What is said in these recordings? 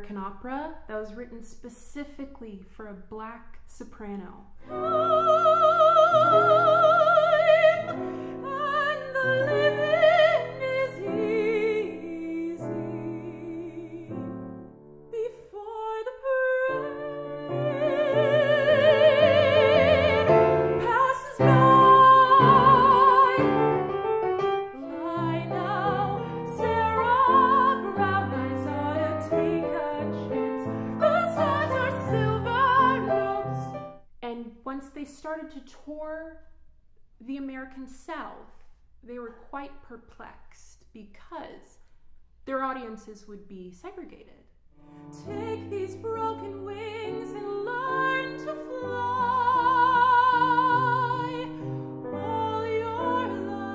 American opera that was written specifically for a black soprano. Once they started to tour the American South, they were quite perplexed because their audiences would be segregated. Take these broken wings and learn to fly all your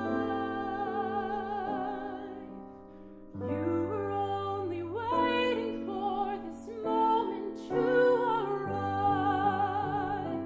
life. You were only waiting for this moment to arise.